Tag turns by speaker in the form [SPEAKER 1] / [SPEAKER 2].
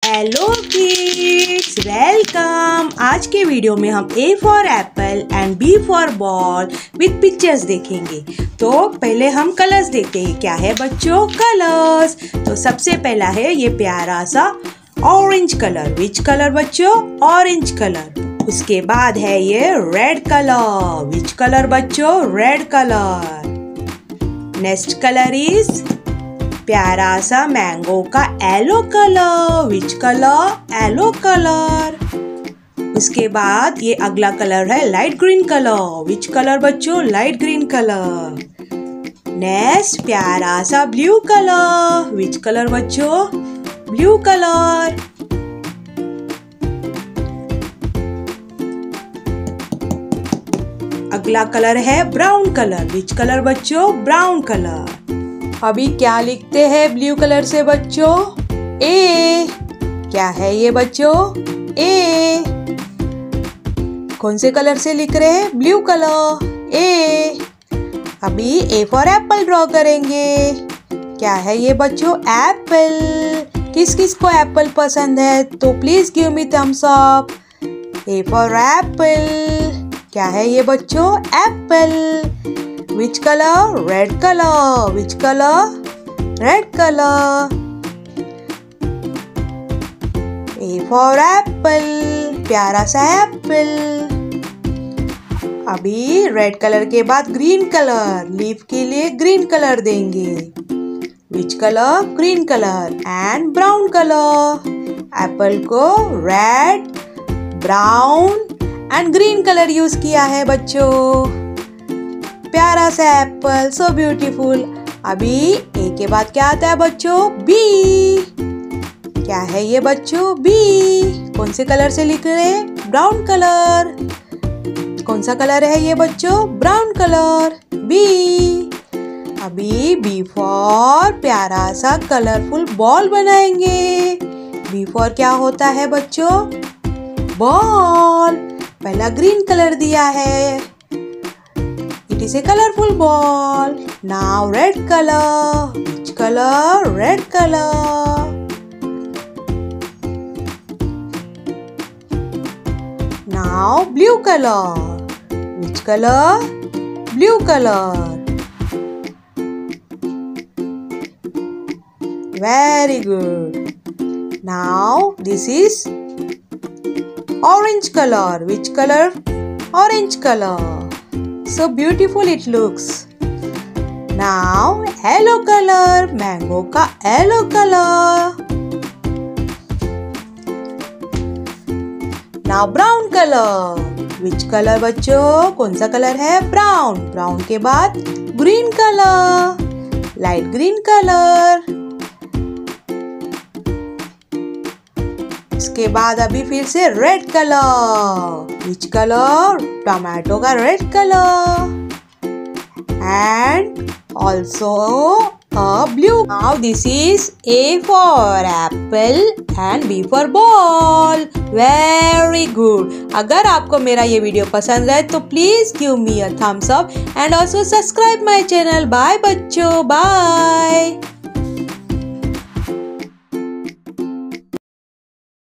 [SPEAKER 1] Hello kids, welcome. आज के video में हम A for apple and B for ball with pictures देखेंगे। तो पहले हम कलर्स देखते हैं। क्या है बच्चों? कलर्स। तो सबसे पहला है ये प्यारा सा ऑरेंज कलर। विच कलर बच्चों? Orange colour. उसके बाद है ये रेड कलर। विच कलर बच्चों? Red colour. Next colour is प्यारा सा मैंगो का yellow colour. Which colour? Yellow colour. उसके बाद ये अगला कलर है light green colour. Which colour बच्चों? Light green colour. नेक्स्ट प्यारा सा ब्लू कलर। विच कलर बच्चों? Blue colour. अगला कलर है ब्राउन कलर। विच कलर बच्चों? Brown colour. अभी क्या लिखते हैं ब्लू कलर से बच्चों? ए। क्या है ये बच्चों? ए। कौन से कलर से लिख रहे हैं? Blue colour. ए। अभी ए फॉर एप्पल ड्रॉ करेंगे। क्या है ये बच्चों? एप्पल। किस किस को एप्पल पसंद है तो please give me thumbs up. A for apple. क्या है ये बच्चों? Apple. Which color? Red color. Which color? Red color. A for apple. प्यारा सा एप्पल। अभी रेड कलर के बाद ग्रीन कलर। लीफ के लिए ग्रीन कलर देंगे। Which color? Green colour. And brown colour. Apple को red, brown and green colour use किया है बच्चों। प्यारा सा एप्पल, सो ब्यूटीफुल। अभी ए के बाद क्या आता है बच्चों? बी। क्या है ये बच्चों? बी। कौन से कलर से लिख रहे हैं? Brown colour. कौन सा कलर है ये बच्चों? Brown colour. बी। अभी बी फॉर प्यारा सा कलरफुल बॉल बनाएंगे। बी फॉर क्या होता है बच्चों? बॉल। पहला ग्रीन कलर दिया है। It is a colorful ball. Now red color. Which color? Red color. Now blue color. Which color? Blue color. Very good. Now this is orange color. Which color? Orange color. So beautiful it looks. Now yellow color. Mango का yellow color. Now brown color. Which color बच्चों? कौन सा colour है? Brown. Brown के बाद green colour, light green colour. इसके बाद अभी फिर से red colour. Which colour? Tomato का red colour. And also a blue. Now this is A for apple and B for ball. Very good. अगर आपको मेरा ये वीडियो पसंद है तो please give me a thumbs up and also subscribe my channel. Bye बच्चों, bye.